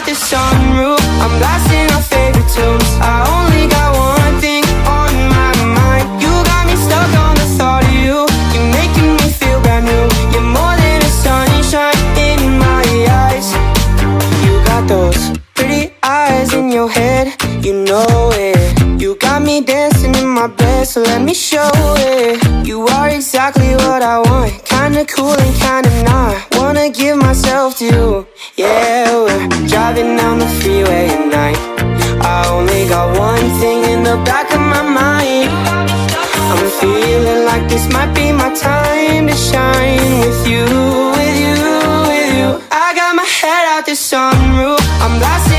out the sunroof, I'm blasting our favorite tunes. I only got one thing on my mind. You got me stuck on the thought of you. You're making me feel brand new. You're more than a sunshine in my eyes. You got those pretty eyes in your head, you know it. You got me dancing in my bed, so let me show it. You are exactly what I want, kinda cool and kinda not. Wanna give myself to you. Yeah, we're driving down the freeway at night. I only got one thing in the back of my mind. I'm feeling like this might be my time to shine with you, with you, with you. I got my head out the sunroof, I'm blasting